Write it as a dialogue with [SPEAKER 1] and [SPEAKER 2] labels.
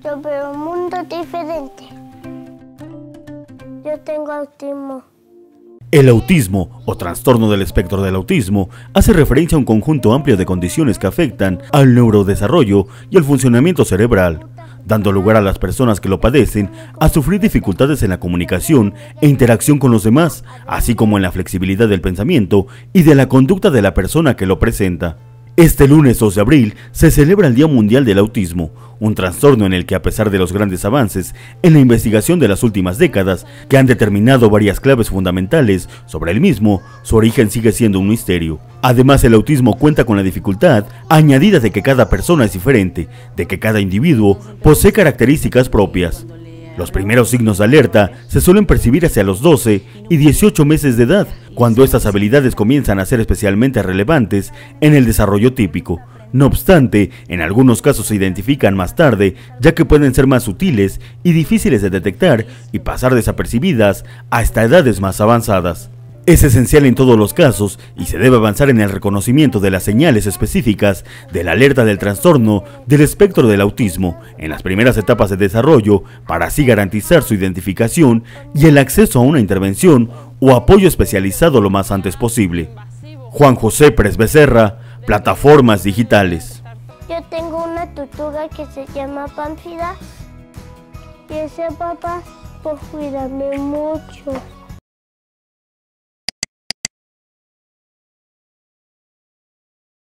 [SPEAKER 1] Yo veo un mundo diferente. Yo tengo autismo.
[SPEAKER 2] El autismo, o trastorno del espectro del autismo, hace referencia a un conjunto amplio de condiciones que afectan al neurodesarrollo y al funcionamiento cerebral, dando lugar a las personas que lo padecen a sufrir dificultades en la comunicación e interacción con los demás, así como en la flexibilidad del pensamiento y de la conducta de la persona que lo presenta. Este lunes 2 de abril se celebra el Día Mundial del Autismo, un trastorno en el que, a pesar de los grandes avances en la investigación de las últimas décadas, que han determinado varias claves fundamentales sobre el mismo, su origen sigue siendo un misterio. Además, el autismo cuenta con la dificultad añadida de que cada persona es diferente, de que cada individuo posee características propias. Los primeros signos de alerta se suelen percibir hacia los 12 y 18 meses de edad, cuando estas habilidades comienzan a ser especialmente relevantes en el desarrollo típico. No obstante, en algunos casos se identifican más tarde, ya que pueden ser más sutiles y difíciles de detectar y pasar desapercibidas hasta edades más avanzadas. Es esencial en todos los casos y se debe avanzar en el reconocimiento de las señales específicas de la alerta del trastorno del espectro del autismo en las primeras etapas de desarrollo para así garantizar su identificación y el acceso a una intervención o apoyo especializado lo más antes posible. Juan José Pérez Becerra, Plataformas Digitales.
[SPEAKER 1] Yo tengo una tortuga que se llama Pánfila y ese papá pues cuídame mucho.